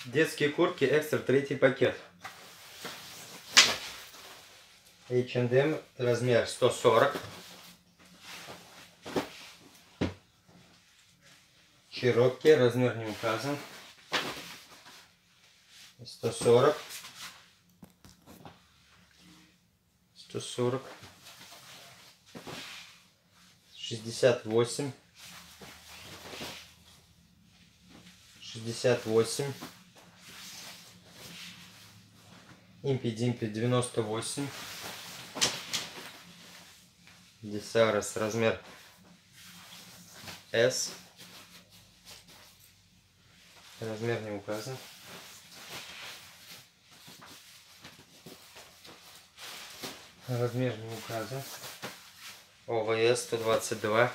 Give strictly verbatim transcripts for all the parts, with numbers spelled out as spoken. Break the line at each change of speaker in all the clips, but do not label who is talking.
Детские куртки экстра третий пакет. эйч энд эм размер сто сорок. Черокки, размер не указан. сто сорок. сто сорок. шестьдесят восемь. шестьдесят восемь. Импи-димпи девяносто восемь. Десарес размер эс. Размер не указан. Размер не указан. о вэ эс сто двадцать два.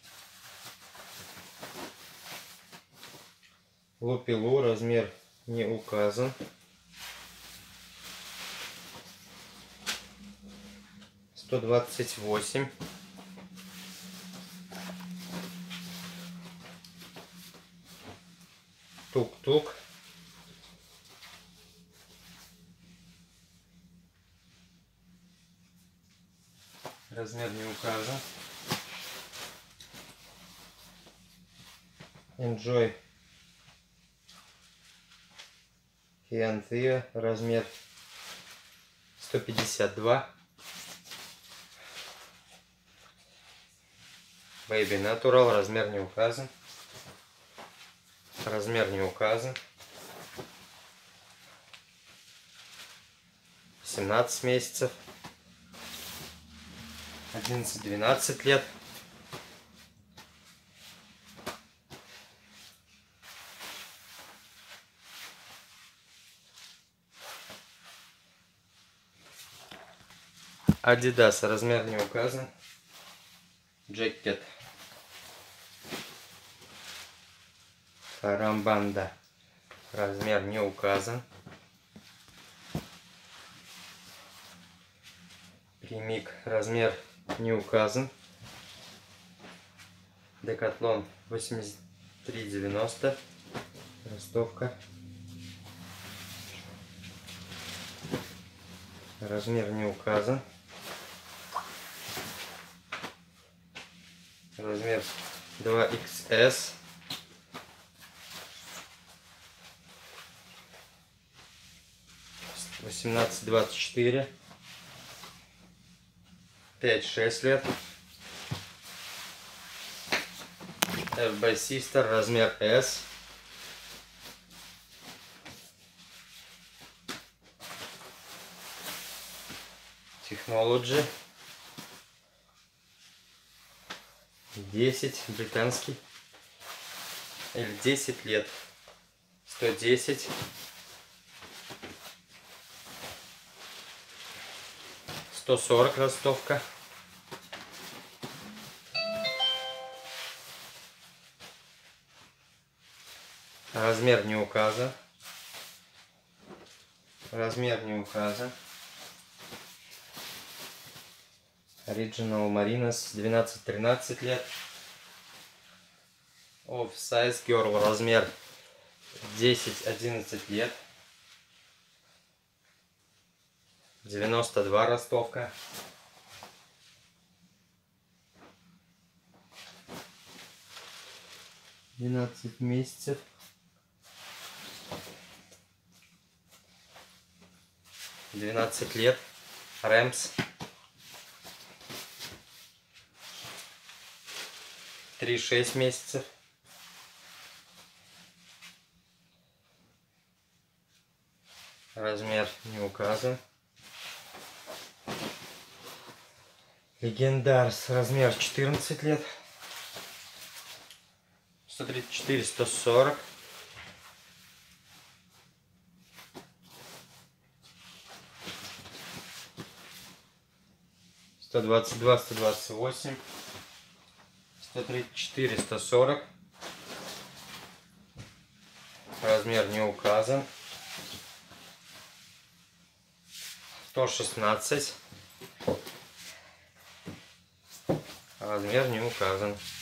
Лупилу, размер не указан. сто двадцать восемь. Тук-тук. Размер не указан. Enjoy Фианфия, размер сто пятьдесят два. Baby Natural, размер не указан. Размер не указан. семнадцать месяцев. одиннадцать-двенадцать лет. Adidas, размер не указан. Джекет. Рамбанда, размер не указан. Примик, размер не указан. Декатлон восемьдесят три девяносто. Ростовка. Размер не указан. Размер два икс эс. восемнадцать двадцать четыре. пять-шесть лет. эф би Sister, размер эс. Technology. десять, британский. Или десять лет. сто десять. сто сорок ростовка. Размер не указан. Размер не указан. Original Marinas, двенадцать-тринадцать лет. Off-size Girl, размер десять-одиннадцать лет. девяносто два ростовка. двенадцать месяцев. двенадцать лет. Рэмс. три-шесть месяцев. Размер не указан. Легендарс, размер четырнадцать лет. сто тридцать четыре сто сорок. сто двадцать два сто двадцать восемь. сто тридцать четыре сто сорок. Размер не указан. сто шестнадцать. Размер не указан.